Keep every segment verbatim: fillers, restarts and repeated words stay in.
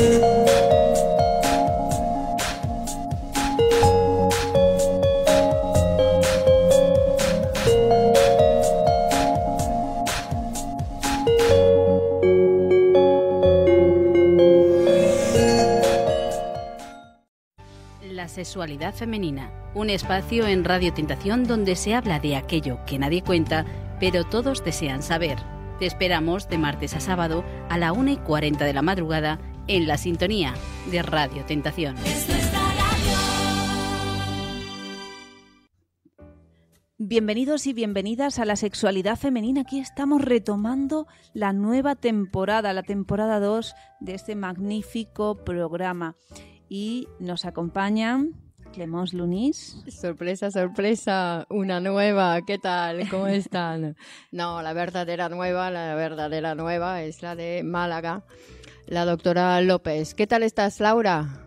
Sexualidad femenina, un espacio en Radio Tentación donde se habla de aquello que nadie cuenta, pero todos desean saber. Te esperamos de martes a sábado a la una y cuarenta de la madrugada en la sintonía de Radio Tentación. Bienvenidos y bienvenidas a la Sexualidad Femenina. Aquí estamos retomando la nueva temporada, la temporada dos de este magnífico programa. Y nos acompañan Clemence Lunis. Sorpresa, sorpresa, una nueva. ¿Qué tal? ¿Cómo están? No, la verdadera nueva, la verdadera nueva es la de Málaga, la doctora López. ¿Qué tal estás, Laura?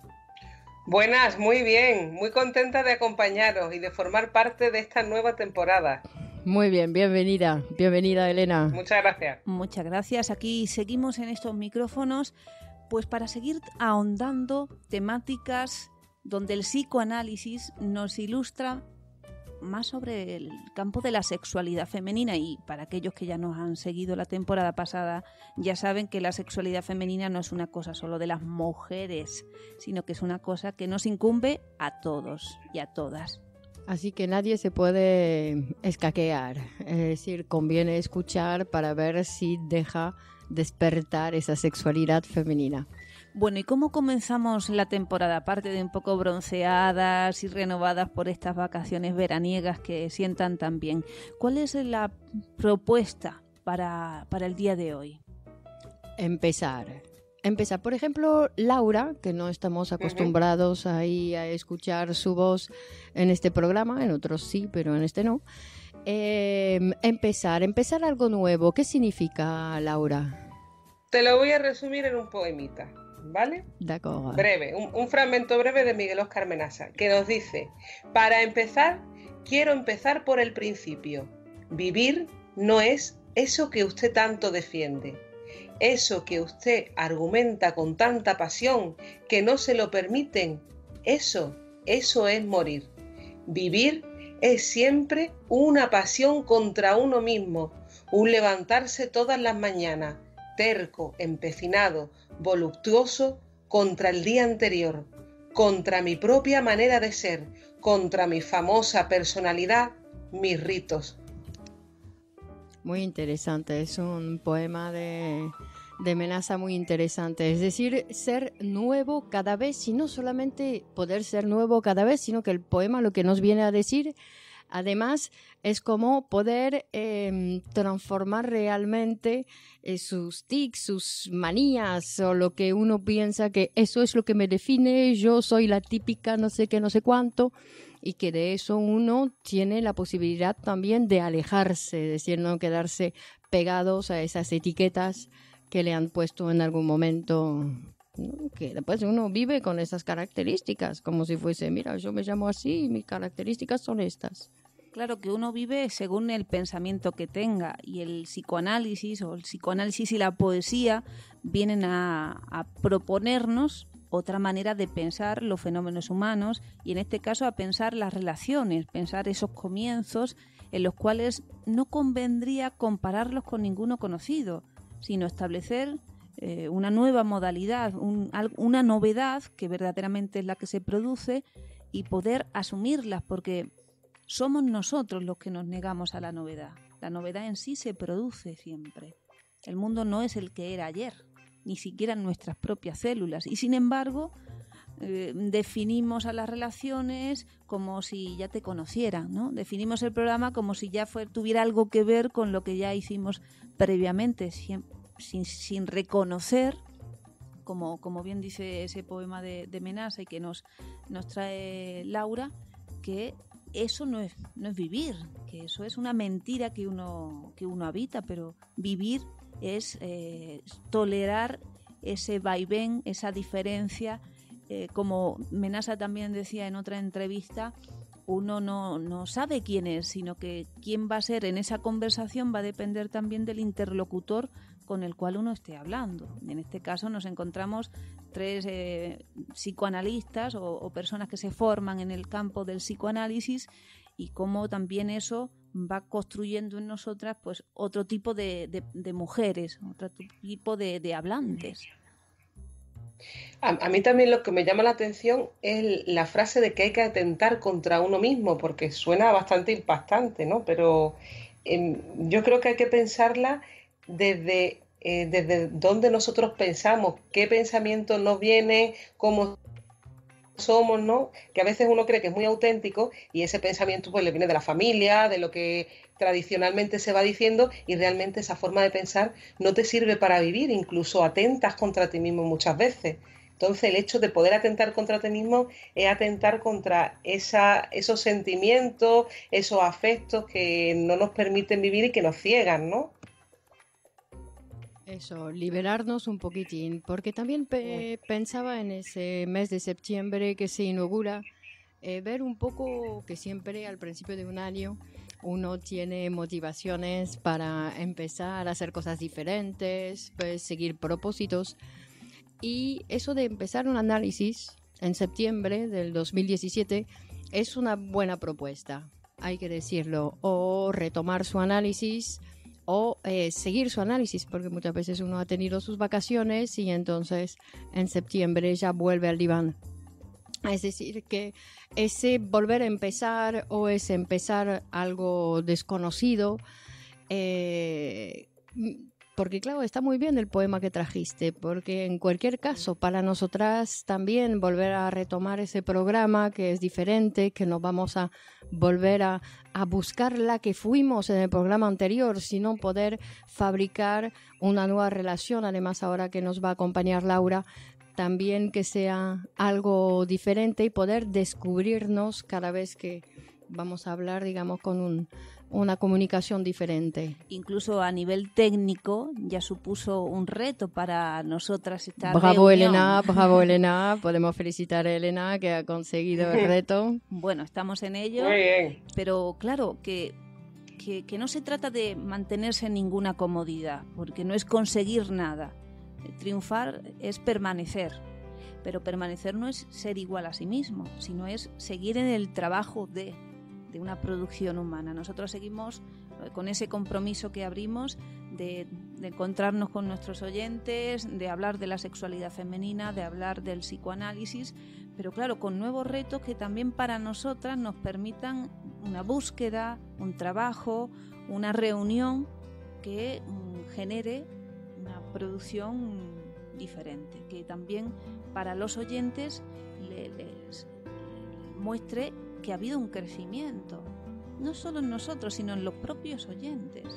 Buenas, muy bien. Muy contenta de acompañaros y de formar parte de esta nueva temporada. Muy bien, bienvenida. Bienvenida, Elena. Muchas gracias. Muchas gracias. Aquí seguimos en estos micrófonos pues para seguir ahondando temáticas donde el psicoanálisis nos ilustra más sobre el campo de la sexualidad femenina. Y para aquellos que ya nos han seguido la temporada pasada, ya saben que la sexualidad femenina no es una cosa solo de las mujeres, sino que es una cosa que nos incumbe a todos y a todas. Así que nadie se puede escaquear, es decir, conviene escuchar para ver si deja despertar esa sexualidad femenina. Bueno, ¿y cómo comenzamos la temporada? Aparte de un poco bronceadas y renovadas por estas vacaciones veraniegas que sientan tan bien, ¿cuál es la propuesta para, para el día de hoy? Empezar. Empezar, por ejemplo, Laura, que no estamos acostumbrados ahí a escuchar su voz en este programa, en otros sí, pero en este no. Eh, empezar, empezar algo nuevo. ¿Qué significa, Laura? Te lo voy a resumir en un poemita, ¿vale? D'accord. Breve, un, un fragmento breve de Miguel Óscar Menasa, que nos dice: para empezar, quiero empezar por el principio. Vivir no es eso que usted tanto defiende, eso que usted argumenta con tanta pasión que no se lo permiten, eso, eso es morir. Vivir es siempre una pasión contra uno mismo, un levantarse todas las mañanas, terco, empecinado, voluptuoso, contra el día anterior, contra mi propia manera de ser, contra mi famosa personalidad, mis ritos. Muy interesante, es un poema de, de Menasa muy interesante, es decir, ser nuevo cada vez, y no solamente poder ser nuevo cada vez, sino que el poema lo que nos viene a decir, además, es como poder eh, transformar realmente eh, sus tics, sus manías, o lo que uno piensa que eso es lo que me define, yo soy la típica no sé qué, no sé cuánto, y que de eso uno tiene la posibilidad también de alejarse, es decir, no quedarse pegados a esas etiquetas que le han puesto en algún momento, ¿no? Que después uno vive con esas características, como si fuese, mira, yo me llamo así y mis características son estas. Claro que uno vive según el pensamiento que tenga, y el psicoanálisis o el psicoanálisis y la poesía vienen a, a proponernos otra manera de pensar los fenómenos humanos, y en este caso a pensar las relaciones, pensar esos comienzos en los cuales no convendría compararlos con ninguno conocido, sino establecer eh, una nueva modalidad, un, una novedad que verdaderamente es la que se produce, y poder asumirlas, porque somos nosotros los que nos negamos a la novedad. La novedad en sí se produce siempre. El mundo no es el que era ayer, ni siquiera en nuestras propias células. Y sin embargo, eh, definimos a las relaciones como si ya te conocieran, ¿no? Definimos el programa como si ya fue, tuviera algo que ver con lo que ya hicimos previamente, sin, sin, sin reconocer, como, como bien dice ese poema de, de Menasa y que nos, nos trae Laura, que eso no es, no es vivir, que eso es una mentira que uno, que uno habita, pero vivir es eh, tolerar ese vaivén, esa diferencia, eh, como Menasa también decía en otra entrevista, uno no, no sabe quién es, sino que quién va a ser en esa conversación va a depender también del interlocutor con el cual uno esté hablando. En este caso nos encontramos tres eh, psicoanalistas o, o personas que se forman en el campo del psicoanálisis, y cómo también eso va construyendo en nosotras pues otro tipo de, de, de mujeres, otro tipo de, de hablantes. A, a mí también lo que me llama la atención es la frase de que hay que atentar contra uno mismo, porque suena bastante impactante, ¿no? Pero eh, yo creo que hay que pensarla desde, eh, desde dónde nosotros pensamos, qué pensamiento nos viene, cómo somos, ¿no? Que a veces uno cree que es muy auténtico y ese pensamiento pues le viene de la familia, de lo que tradicionalmente se va diciendo, y realmente esa forma de pensar no te sirve para vivir, incluso atentas contra ti mismo muchas veces. Entonces el hecho de poder atentar contra ti mismo es atentar contra esa, esos sentimientos, esos afectos que no nos permiten vivir y que nos ciegan, ¿no? Eso, liberarnos un poquitín, porque también pe- pensaba en ese mes de septiembre que se inaugura, eh, ver un poco que siempre al principio de un año uno tiene motivaciones para empezar a hacer cosas diferentes, pues seguir propósitos, y eso de empezar un análisis en septiembre del dos mil diecisiete es una buena propuesta, hay que decirlo, o retomar su análisis o eh, seguir su análisis, porque muchas veces uno ha tenido sus vacaciones y entonces en septiembre ya vuelve al diván. Es decir, que ese volver a empezar o ese empezar algo desconocido, eh, porque claro, está muy bien el poema que trajiste, porque en cualquier caso para nosotras también volver a retomar ese programa que es diferente, que nos vamos a volver a, a buscar la que fuimos en el programa anterior, sino poder fabricar una nueva relación. Además, ahora que nos va a acompañar Laura, también que sea algo diferente y poder descubrirnos cada vez que vamos a hablar, digamos, con un, una comunicación diferente. Incluso a nivel técnico ya supuso un reto para nosotras esta Bravo reunión. Elena, bravo Elena, podemos felicitar a Elena que ha conseguido el reto. Bueno, estamos en ello. Muy bien. Pero claro, que, que, que no se trata de mantenerse en ninguna comodidad, porque no es conseguir nada. Triunfar es permanecer, pero permanecer no es ser igual a sí mismo, sino es seguir en el trabajo de, de una producción humana. Nosotros seguimos con ese compromiso que abrimos de, de encontrarnos con nuestros oyentes, de hablar de la sexualidad femenina, de hablar del psicoanálisis, pero claro, con nuevos retos que también para nosotras nos permitan una búsqueda, un trabajo, una reunión que mm, genere una producción diferente, que también para los oyentes les, les muestre que ha habido un crecimiento, no solo en nosotros, sino en los propios oyentes.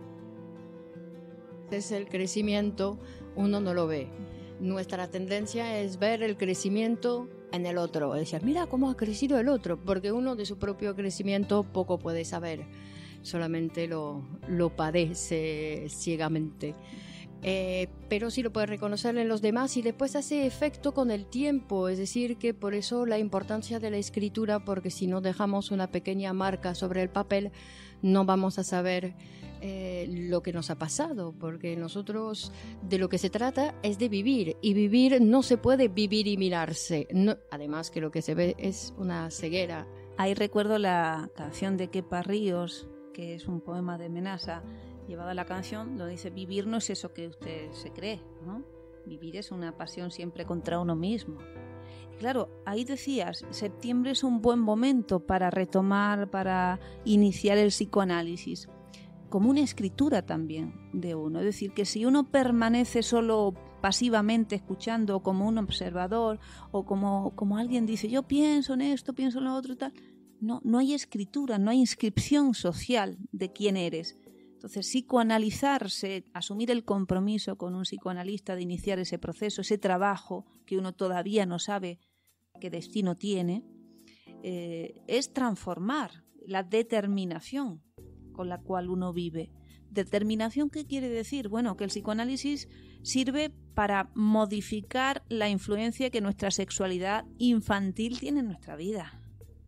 Es el crecimiento, uno no lo ve. Nuestra tendencia es ver el crecimiento en el otro, es decir, mira cómo ha crecido el otro, porque uno de su propio crecimiento poco puede saber, solamente lo, lo padece ciegamente. Eh, pero sí lo puede reconocer en los demás y después hace efecto con el tiempo, es decir, que por eso la importancia de la escritura, porque si no dejamos una pequeña marca sobre el papel, no vamos a saber eh, lo que nos ha pasado, porque nosotros de lo que se trata es de vivir, y vivir no se puede vivir y mirarse, no, además que lo que se ve es una ceguera. Ahí recuerdo la canción de Kepa Ríos, que es un poema de Menasa, llevada a la canción, donde dice: vivir no es eso que usted se cree, ¿no? Vivir es una pasión siempre contra uno mismo. Y claro, ahí decías, septiembre es un buen momento para retomar, para iniciar el psicoanálisis, como una escritura también de uno. Es decir, que si uno permanece solo pasivamente escuchando, como un observador, o como, como alguien dice, yo pienso en esto, pienso en lo otro, tal, no, no hay escritura, no hay inscripción social de quién eres. Entonces, psicoanalizarse, asumir el compromiso con un psicoanalista de iniciar ese proceso, ese trabajo que uno todavía no sabe qué destino tiene, eh, es transformar la determinación con la cual uno vive. ¿Determinación qué quiere decir? Bueno, que el psicoanálisis sirve para modificar la influencia que nuestra sexualidad infantil tiene en nuestra vida.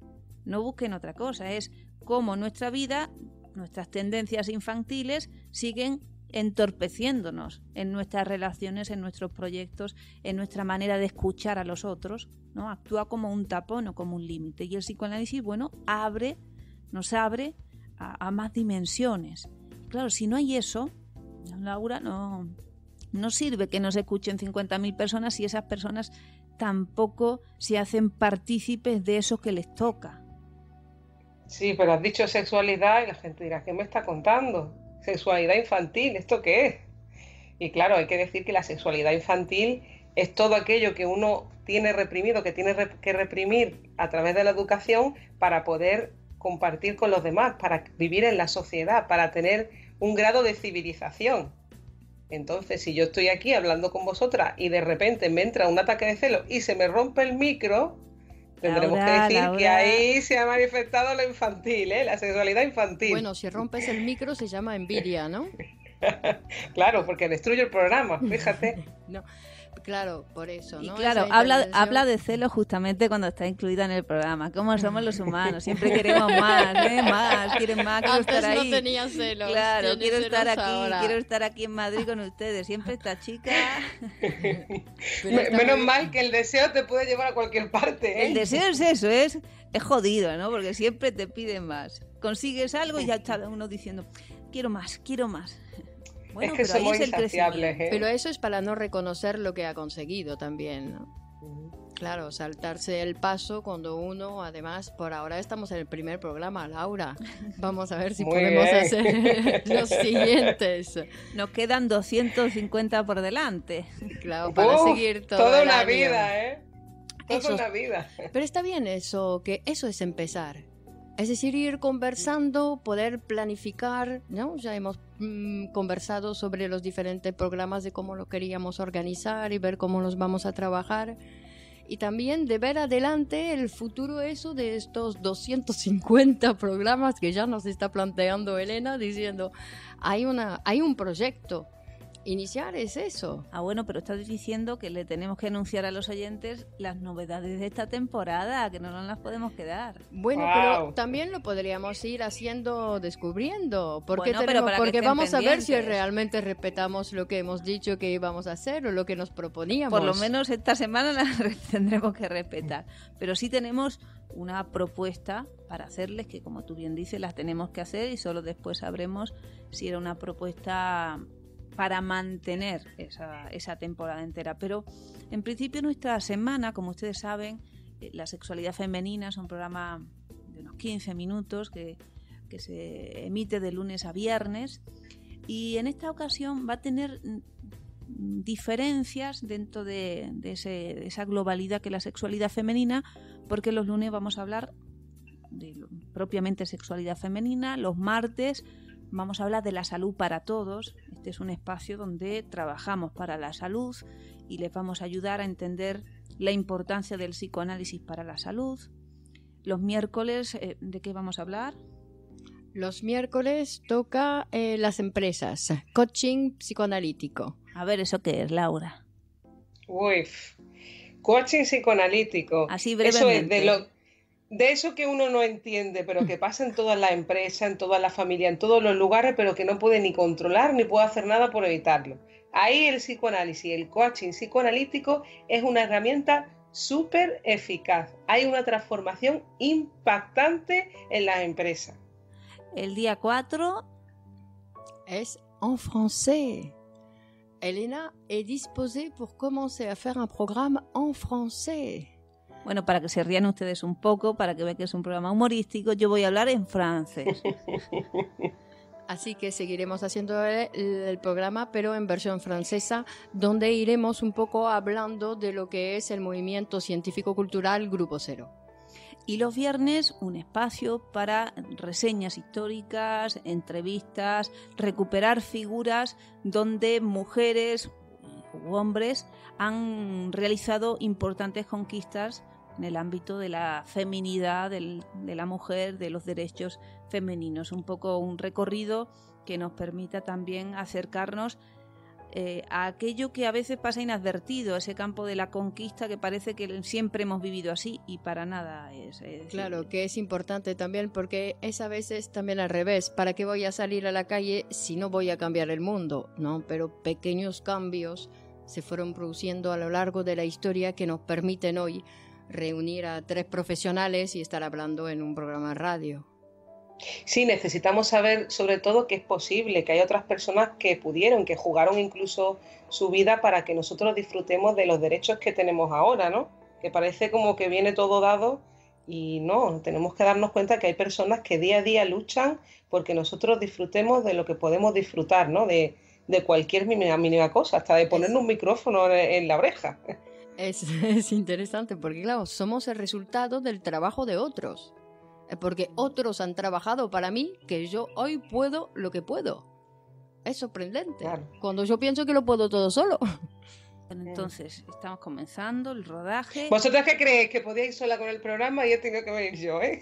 no busquen otra cosa, es cómo nuestra vida, nuestras tendencias infantiles siguen entorpeciéndonos en nuestras relaciones, en nuestros proyectos, en nuestra manera de escuchar a los otros, ¿no? Actúa como un tapón o como un límite. Y el psicoanálisis, bueno, abre, nos abre a, a más dimensiones. Claro, si no hay eso, Laura, no, no sirve que nos escuchen cincuenta mil personas si esas personas tampoco se hacen partícipes de eso que les toca. Sí, pero has dicho sexualidad y la gente dirá, ¿qué me está contando? Sexualidad infantil, ¿esto qué es? Y claro, hay que decir que la sexualidad infantil es todo aquello que uno tiene reprimido, que tiene que reprimir a través de la educación para poder compartir con los demás, para vivir en la sociedad, para tener un grado de civilización. Entonces, si yo estoy aquí hablando con vosotras y de repente me entra un ataque de celos y se me rompe el micro, tendremos Laura, que decir Laura. que ahí se ha manifestado lo infantil, ¿eh? La sexualidad infantil. Bueno, si rompes el micro se llama envidia, ¿no? Claro, porque destruye el programa, fíjate. No, claro, por eso, ¿no? Y claro, habla, habla de celos justamente cuando está incluida en el programa. ¿Cómo somos los humanos? Siempre queremos más, ¿eh? Más, quieren más, quiero Antes estar ahí. no tenía celos. Claro, quiero celos estar aquí, ahora. quiero estar aquí en Madrid con ustedes. Siempre esta chica. Menos muy... mal que el deseo te puede llevar a cualquier parte, ¿eh? El deseo es eso, es, es jodido, ¿no? Porque siempre te piden más. Consigues algo y ya está uno diciendo, quiero más, quiero más. Bueno, es que pero somos ahí es el insaciables, ¿eh? Pero eso es para no reconocer lo que ha conseguido también, ¿no? Uh-huh. Claro, saltarse el paso cuando uno, además, por ahora estamos en el primer programa, Laura. Vamos a ver si Muy podemos bien. hacer los siguientes. Nos quedan doscientos cincuenta por delante. Claro, para Uf, seguir todo toda el una año. vida, ¿eh? Toda Eso, una vida. Pero está bien eso, que eso es empezar. Es decir, ir conversando, poder planificar, ¿no? Ya hemos mmm, conversado sobre los diferentes programas de cómo lo queríamos organizar y ver cómo los vamos a trabajar. Y también de ver adelante el futuro eso de estos doscientos cincuenta programas que ya nos está planteando Elena, diciendo, hay, una, hay un proyecto. Iniciar es eso. Ah, bueno, pero estás diciendo que le tenemos que anunciar a los oyentes las novedades de esta temporada, que no nos las podemos quedar. Bueno, wow. pero también lo podríamos ir haciendo, descubriendo. Porque, bueno, tenemos, pero porque vamos pendientes. a ver si realmente respetamos lo que hemos dicho que íbamos a hacer o lo que nos proponíamos. Por lo menos esta semana las tendremos que respetar. Pero sí tenemos una propuesta para hacerles que, como tú bien dices, las tenemos que hacer y solo después sabremos si era una propuesta para mantener esa, esa temporada entera. Pero en principio nuestra semana, como ustedes saben, eh, la sexualidad femenina es un programa de unos quince minutos que, que se emite de lunes a viernes y en esta ocasión va a tener diferencias dentro de, de, ese, de esa globalidad que es la sexualidad femenina, porque los lunes vamos a hablar de propiamente sexualidad femenina, los martes vamos a hablar de la salud para todos. Este es un espacio donde trabajamos para la salud y les vamos a ayudar a entender la importancia del psicoanálisis para la salud. Los miércoles, eh, ¿de qué vamos a hablar? Los miércoles toca eh, las empresas, coaching psicoanalítico. A ver, ¿eso qué es, Laura? Uy, coaching psicoanalítico. Así brevemente. Eso es de lo... De eso que uno no entiende, pero que pasa en todas las empresas, en todas las familias, en todos los lugares, pero que no puede ni controlar ni puede hacer nada por evitarlo. Ahí el psicoanálisis, el coaching psicoanalítico es una herramienta súper eficaz. Hay una transformación impactante en las empresas. El día cuatro es en français. Elena est disposée pour commencer à faire un programme en français. Bueno, para que se rían ustedes un poco, para que vean que es un programa humorístico, yo voy a hablar en francés. Así que seguiremos haciendo el, el programa, pero en versión francesa, donde iremos un poco hablando de lo que es el movimiento científico-cultural Grupo Cero. Y los viernes, un espacio para reseñas históricas, entrevistas, recuperar figuras donde mujeres u hombres han realizado importantes conquistas en el ámbito de la feminidad, del, de la mujer, de los derechos femeninos. Un poco un recorrido que nos permita también acercarnos eh, a aquello que a veces pasa inadvertido, ese campo de la conquista que parece que siempre hemos vivido así y para nada es. es claro, que es importante también porque es a veces también al revés. ¿Para qué voy a salir a la calle si no voy a cambiar el mundo? ¿No? Pero pequeños cambios se fueron produciendo a lo largo de la historia que nos permiten hoy reunir a tres profesionales y estar hablando en un programa de radio. Sí, necesitamos saber sobre todo que es posible, que hay otras personas que pudieron, que jugaron incluso su vida para que nosotros disfrutemos de los derechos que tenemos ahora, ¿no? Que parece como que viene todo dado y no, tenemos que darnos cuenta que hay personas que día a día luchan porque nosotros disfrutemos de lo que podemos disfrutar, ¿no? De, de cualquier mínima, mínima cosa, hasta de ponernos un micrófono en, en la oreja. Es, es interesante porque, claro, somos el resultado del trabajo de otros. Porque otros han trabajado para mí que yo hoy puedo lo que puedo. Es sorprendente. Claro. Cuando yo pienso que lo puedo todo solo. Entonces, estamos comenzando el rodaje. ¿Vosotras qué creéis? ¿Que podía ir sola con el programa y yo tengo que venir yo, eh?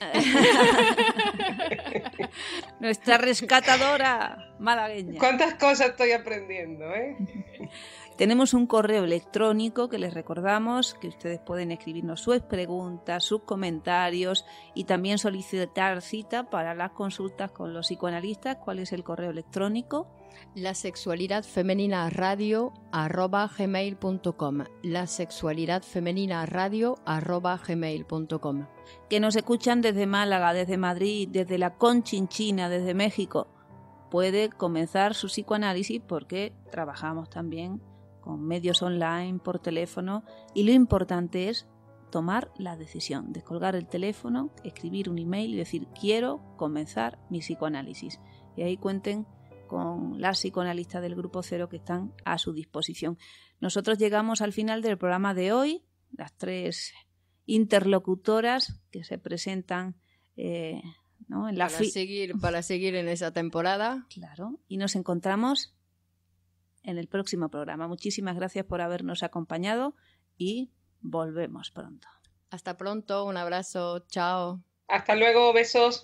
Nuestra rescatadora malagueña. ¿Cuántas cosas estoy aprendiendo, eh? Tenemos un correo electrónico que les recordamos que ustedes pueden escribirnos sus preguntas, sus comentarios y también solicitar cita para las consultas con los psicoanalistas. ¿Cuál es el correo electrónico? La sexualidad femenina radio arroba gmail punto com. La sexualidad femenina radio arroba gmail punto com. Que nos escuchan desde Málaga, desde Madrid, desde la Conchinchina, desde México. Puede comenzar su psicoanálisis porque trabajamos también con medios online, por teléfono, y lo importante es tomar la decisión, descolgar el teléfono, escribir un email y decir quiero comenzar mi psicoanálisis. Y ahí cuenten con las psicoanalistas del Grupo Cero que están a su disposición. Nosotros llegamos al final del programa de hoy, las tres interlocutoras que se presentan eh, ¿no? en la para, fi- seguir, para seguir en esa temporada. Claro, y nos encontramos en el próximo programa. Muchísimas gracias por habernos acompañado y volvemos pronto. Hasta pronto, un abrazo, chao. Hasta luego, besos.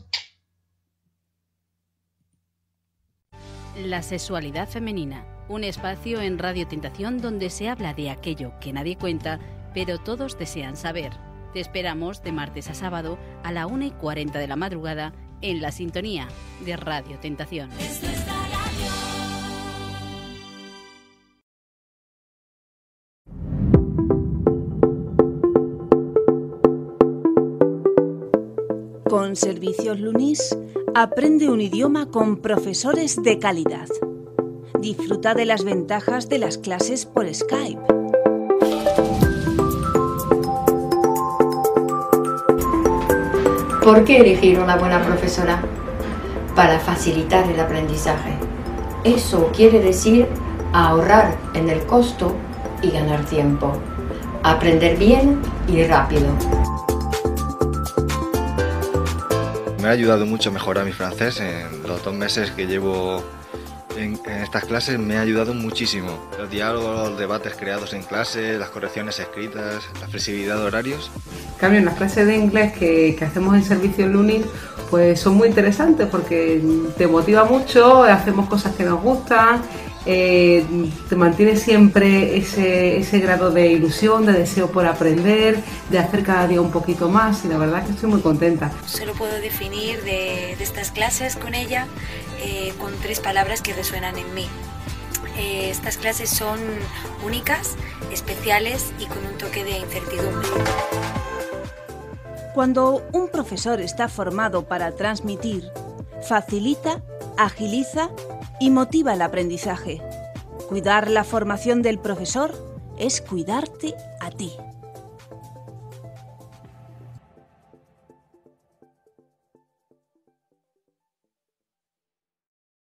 La sexualidad femenina, un espacio en Radio Tentación donde se habla de aquello que nadie cuenta, pero todos desean saber. Te esperamos de martes a sábado a la una y cuarenta de la madrugada en la sintonía de Radio Tentación. Con Servicios Lunis, aprende un idioma con profesores de calidad. Disfruta de las ventajas de las clases por Skype. ¿Por qué elegir una buena profesora? Para facilitar el aprendizaje. Eso quiere decir ahorrar en el costo y ganar tiempo. Aprender bien y rápido. Me ha ayudado mucho a mejorar mi francés. En los dos meses que llevo en, en estas clases me ha ayudado muchísimo. Los diálogos, los debates creados en clase, las correcciones escritas, la flexibilidad de horarios. En cambio, en las clases de inglés que, que hacemos en Servicios Lunis, pues son muy interesantes porque te motiva mucho, hacemos cosas que nos gustan, eh, te mantiene siempre ese, ese grado de ilusión, de deseo por aprender, de hacer cada día un poquito más, y la verdad que estoy muy contenta. Solo puedo definir de, de estas clases con ella eh, con tres palabras que resuenan en mí. Eh, estas clases son únicas, especiales y con un toque de incertidumbre. Cuando un profesor está formado para transmitir, facilita, agiliza y motiva el aprendizaje. Cuidar la formación del profesor es cuidarte a ti.